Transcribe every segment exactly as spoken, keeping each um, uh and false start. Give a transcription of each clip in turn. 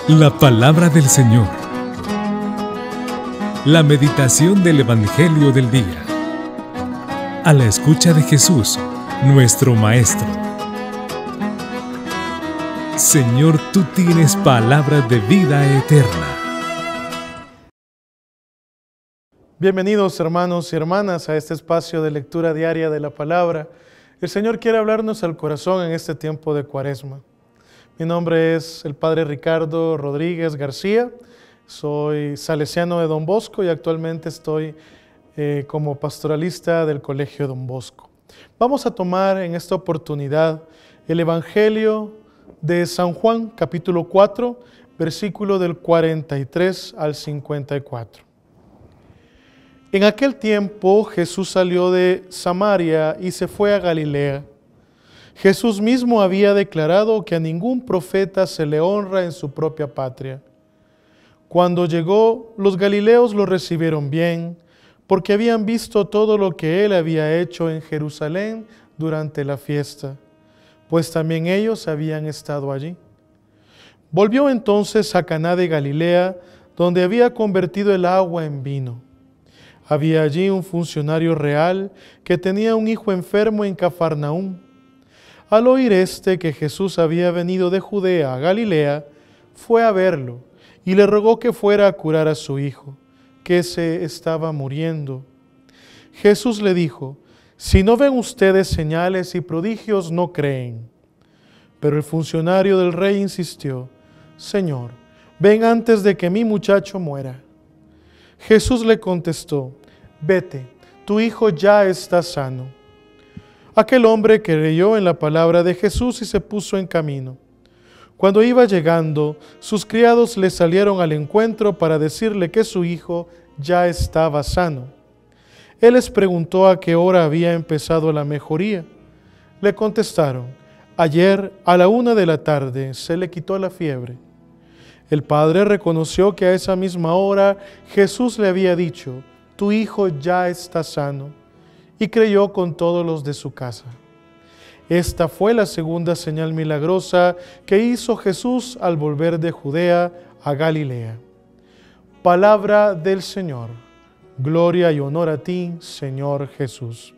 La palabra del Señor. La meditación del Evangelio del día. A la escucha de Jesús, nuestro Maestro. Señor, tú tienes palabras de vida eterna. Bienvenidos, hermanos y hermanas, a este espacio de lectura diaria de la palabra. El Señor quiere hablarnos al corazón en este tiempo de Cuaresma. Mi nombre es el Padre Ricardo Rodríguez García, soy salesiano de Don Bosco y actualmente estoy eh, como pastoralista del Colegio Don Bosco. Vamos a tomar en esta oportunidad el Evangelio de San Juan, capítulo cuatro, versículo del cuarenta y tres al cincuenta y cuatro. En aquel tiempo Jesús salió de Samaria y se fue a Galilea. Jesús mismo había declarado que a ningún profeta se le honra en su propia patria. Cuando llegó, los galileos lo recibieron bien, porque habían visto todo lo que él había hecho en Jerusalén durante la fiesta, pues también ellos habían estado allí. Volvió entonces a Caná de Galilea, donde había convertido el agua en vino. Había allí un funcionario real que tenía un hijo enfermo en Cafarnaúm. Al oír éste que Jesús había venido de Judea a Galilea, fue a verlo y le rogó que fuera a curar a su hijo, que se estaba muriendo. Jesús le dijo: si no ven ustedes señales y prodigios, no creen. Pero el funcionario del rey insistió: Señor, ven antes de que mi muchacho muera. Jesús le contestó: vete, tu hijo ya está sano. Aquel hombre creyó en la palabra de Jesús y se puso en camino. Cuando iba llegando, sus criados le salieron al encuentro para decirle que su hijo ya estaba sano. Él les preguntó a qué hora había empezado la mejoría. Le contestaron: ayer a la una de la tarde se le quitó la fiebre. El padre reconoció que a esa misma hora Jesús le había dicho: tu hijo ya está sano, y creyó con todos los de su casa. Esta fue la segunda señal milagrosa que hizo Jesús al volver de Judea a Galilea. Palabra del Señor. Gloria y honor a ti, Señor Jesús.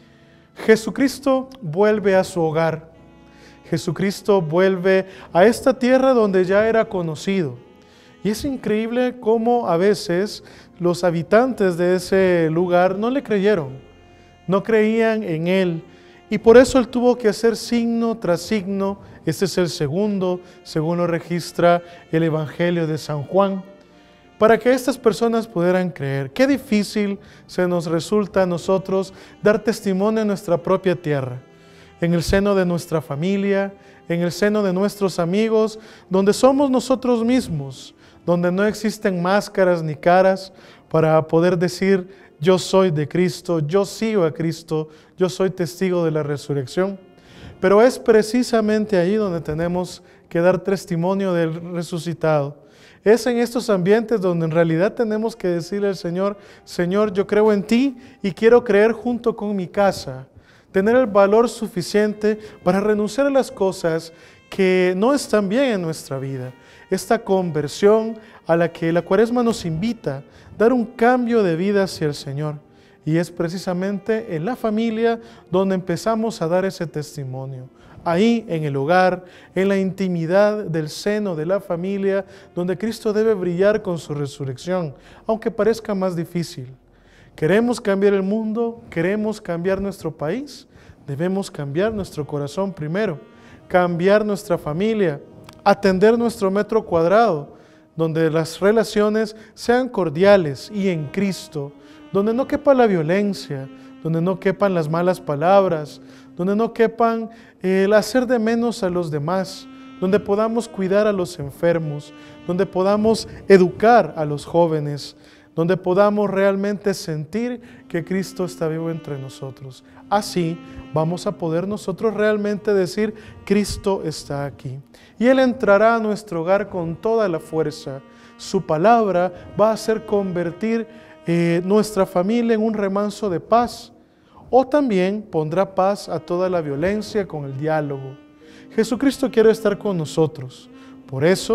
Jesucristo vuelve a su hogar. Jesucristo vuelve a esta tierra donde ya era conocido. Y es increíble cómo a veces los habitantes de ese lugar no le creyeron. No creían en Él, y por eso Él tuvo que hacer signo tras signo. Este es el segundo, según lo registra el Evangelio de San Juan, para que estas personas pudieran creer. Qué difícil se nos resulta a nosotros dar testimonio en nuestra propia tierra, en el seno de nuestra familia, en el seno de nuestros amigos, donde somos nosotros mismos, donde no existen máscaras ni caras para poder decir: yo soy de Cristo, yo sigo a Cristo, yo soy testigo de la resurrección. Pero es precisamente ahí donde tenemos que dar testimonio del resucitado. Es en estos ambientes donde en realidad tenemos que decirle al Señor: Señor, yo creo en ti y quiero creer junto con mi casa. Tener el valor suficiente para renunciar a las cosas que no están bien en nuestra vida. Esta conversión a la que la Cuaresma nos invita, dar un cambio de vida hacia el Señor. Y es precisamente en la familia donde empezamos a dar ese testimonio. Ahí, en el hogar, en la intimidad del seno de la familia, donde Cristo debe brillar con su resurrección, aunque parezca más difícil. ¿Queremos cambiar el mundo? ¿Queremos cambiar nuestro país? Debemos cambiar nuestro corazón primero, cambiar nuestra familia, atender nuestro metro cuadrado, donde las relaciones sean cordiales y en Cristo, donde no quepa la violencia, donde no quepan las malas palabras, donde no quepan el hacer de menos a los demás, donde podamos cuidar a los enfermos, donde podamos educar a los jóvenes, donde podamos realmente sentir que Cristo está vivo entre nosotros. Así vamos a poder nosotros realmente decir: Cristo está aquí. Y Él entrará a nuestro hogar con toda la fuerza. Su palabra va a hacer convertir eh, nuestra familia en un remanso de paz. O también pondrá paz a toda la violencia con el diálogo. Jesucristo quiere estar con nosotros. Por eso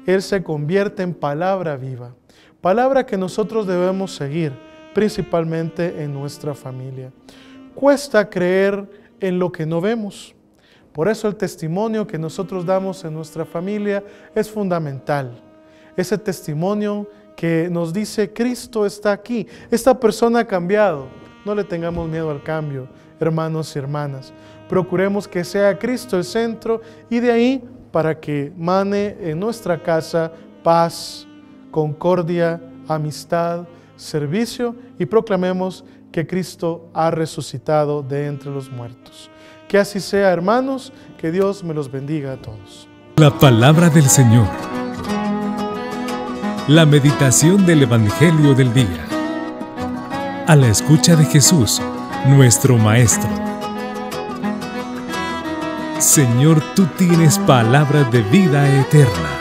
Él se convierte en palabra viva. Palabra que nosotros debemos seguir, principalmente en nuestra familia. Cuesta creer en lo que no vemos. Por eso el testimonio que nosotros damos en nuestra familia es fundamental. Ese testimonio que nos dice, Cristo está aquí, esta persona ha cambiado. No le tengamos miedo al cambio, hermanos y hermanas. Procuremos que sea Cristo el centro y de ahí para que mane en nuestra casa paz, concordia, amistad, servicio y proclamemos que Cristo ha resucitado de entre los muertos. Que así sea, hermanos, que Dios me los bendiga a todos. La palabra del Señor. La meditación del Evangelio del día. A la escucha de Jesús, nuestro Maestro. Señor, tú tienes palabras de vida eterna.